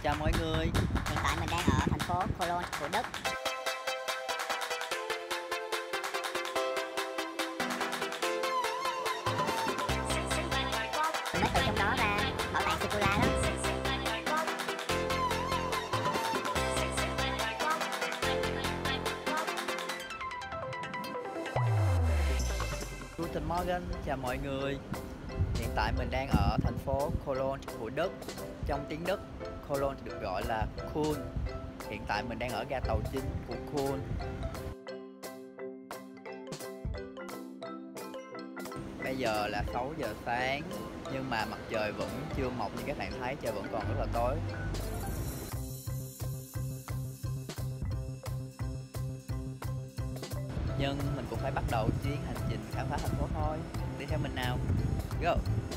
Chào mọi người. Hiện tại mình đang ở thành phố Cologne, Thủ Đức. Mình mới từ trong đó ra, bảo tàng sô-cô-la đó. Guten Morgen, chào mọi người. Hiện tại mình đang ở thành phố Cologne, Thủ Đức. Trong tiếng Đức, Cologne được gọi là Köln. Hiện tại mình đang ở ga tàu chính của Köln. Bây giờ là 6 giờ sáng, nhưng mà mặt trời vẫn chưa mọc như các bạn thấy, trời vẫn còn rất là tối. Nhưng mình cũng phải bắt đầu chuyến hành trình khám phá thành phố thôi. Đi theo mình nào. Go!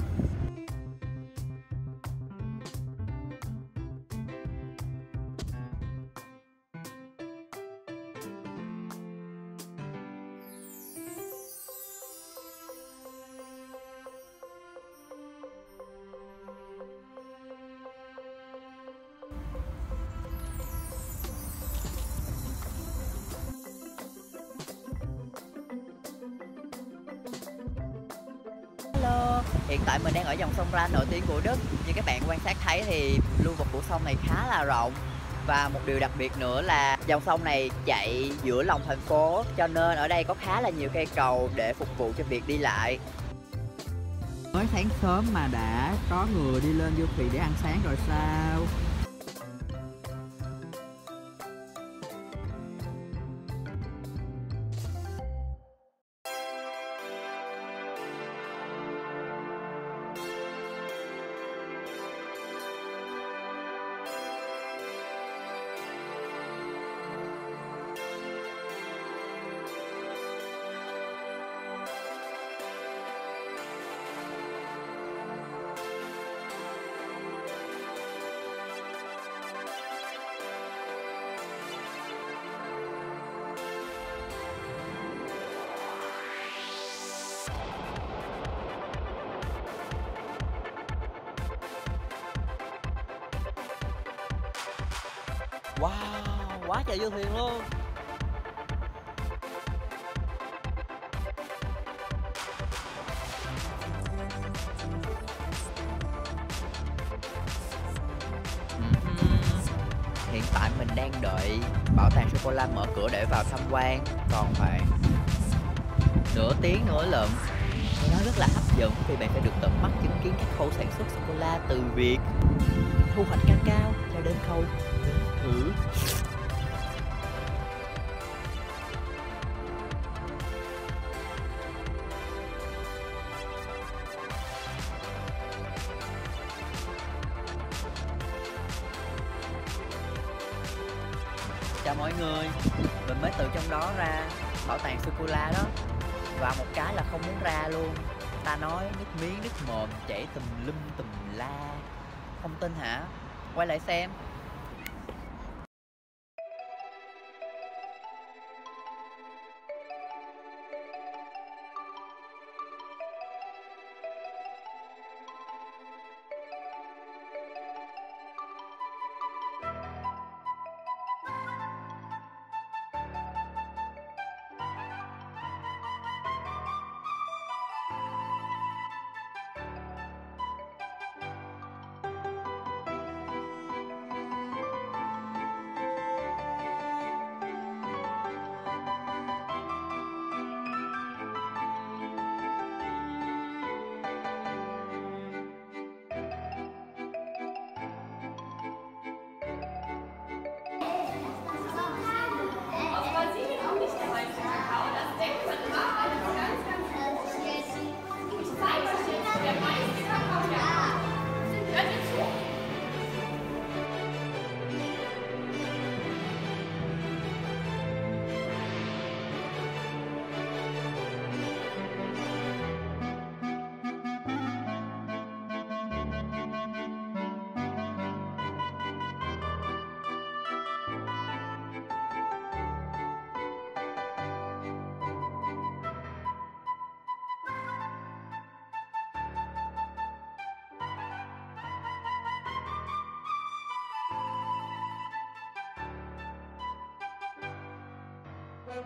Hello, hiện tại mình đang ở dòng sông Rhine nổi tiếng của Đức. Như các bạn quan sát thấy thì lưu vực của sông này khá là rộng. Và một điều đặc biệt nữa là dòng sông này chạy giữa lòng thành phố, cho nên ở đây có khá là nhiều cây cầu để phục vụ cho việc đi lại. Mới sáng sớm mà đã có người đi lên du thuyền để ăn sáng rồi sao? Wow, quá trời du thuyền luôn. Hiện tại mình đang đợi bảo tàng sô-cô-la mở cửa để vào tham quan. Còn khoảng nửa tiếng nữa lận. Nó rất là hấp dẫn vì bạn sẽ được tận mắt chứng kiến các khâu sản xuất sô-cô-la từ việc thu hoạch cacao cho đến khâu thử. Chào mọi người, mình mới từ trong đó ra, bảo tàng sô-cô-la đó. Và một cái là không muốn ra luôn. Ta nói nước miếng nước mồm chảy tùm lum tùm la. Không tin hả? Quay lại xem.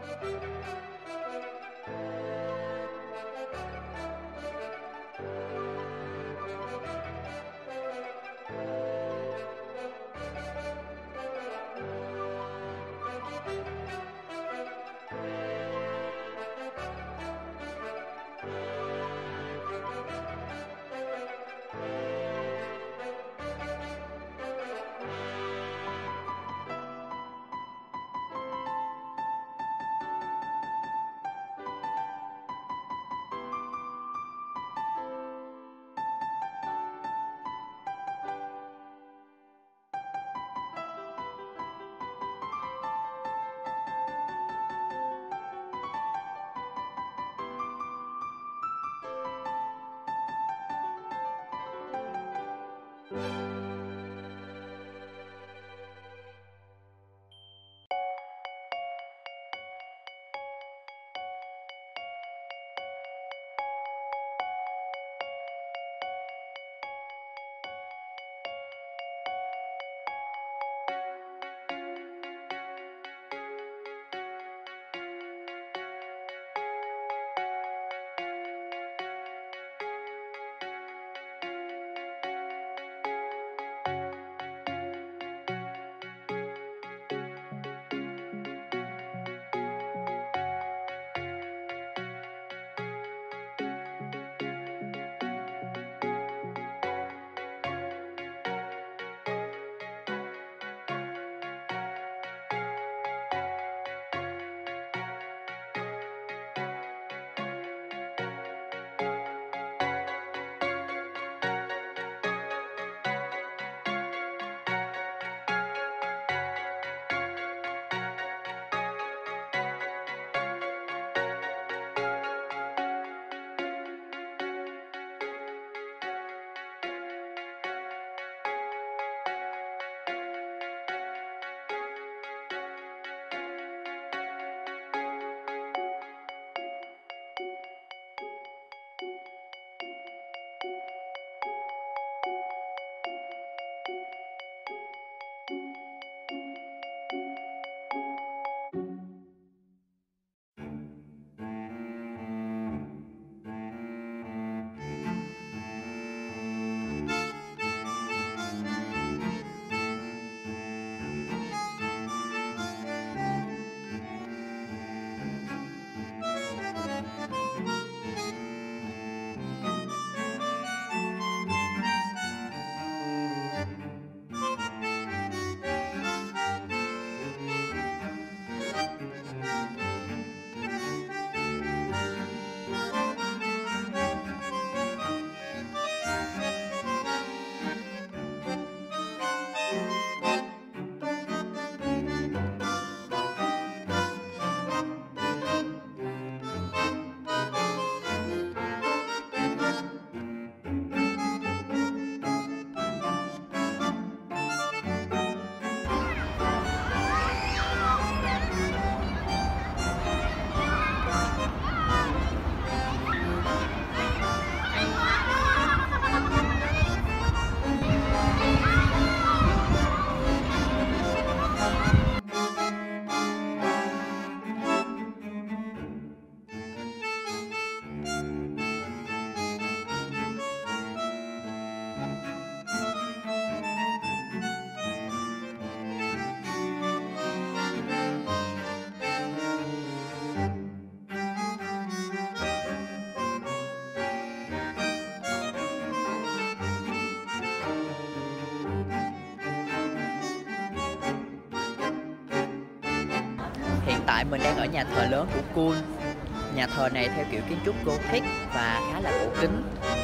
Hiện tại mình đang ở nhà thờ lớn của Cool. Nhà thờ này theo kiểu kiến trúc Gothic và khá là cổ kính.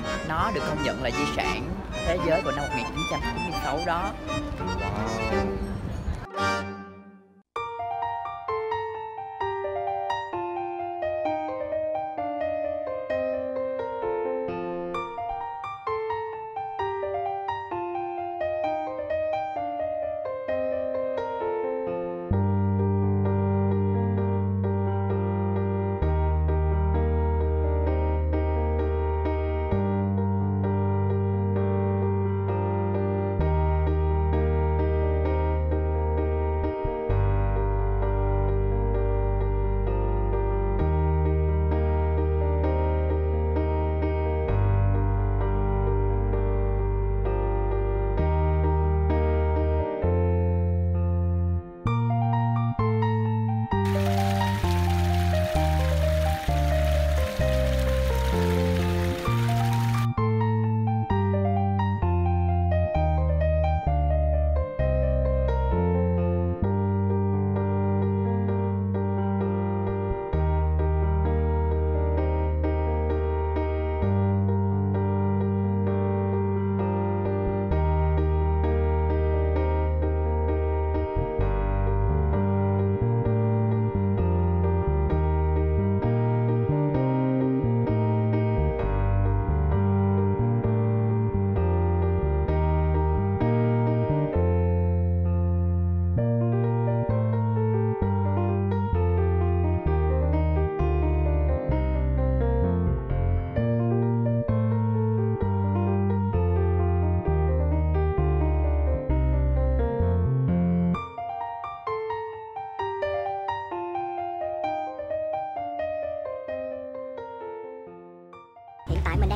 Nó được công nhận là di sản thế giới vào năm 1996 đó. Wow.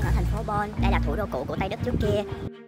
ở thành phố Bonn, đây là thủ đô cũ của Tây Đức trước kia.